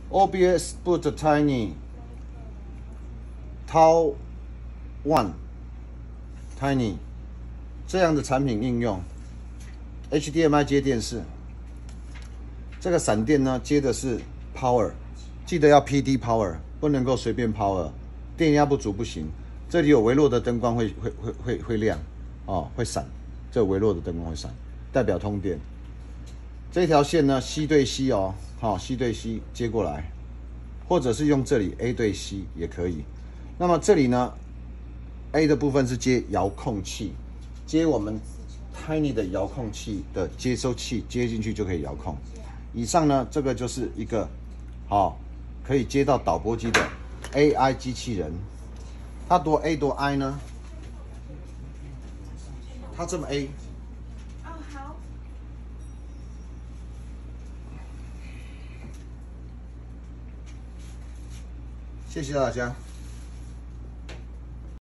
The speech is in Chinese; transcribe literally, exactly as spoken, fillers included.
O B S Boot Tiny Tau One Tiny 这样的产品应用 ，H D M I 接电视，这个闪电呢接的是 Power， 记得要 P D Power， 不能够随便 Power， 电压不足不行。这里有微弱的灯光会会会会会亮哦，会闪，这微弱的灯光会闪，代表通电。这条线呢 C 对 C 哦，好、哦、C 对 C 接过来，或者是用这里 A 对 C 也可以。那么这里呢 A 的部分是接遥控器，接我们 Tiny 的遥控器的接收器接进去就可以遥控。以上呢，这个就是一个好、哦、可以接到导播机的 A I 机器人。它多 A 多 I 呢？它这么 A。 哦，好。 谢谢大家。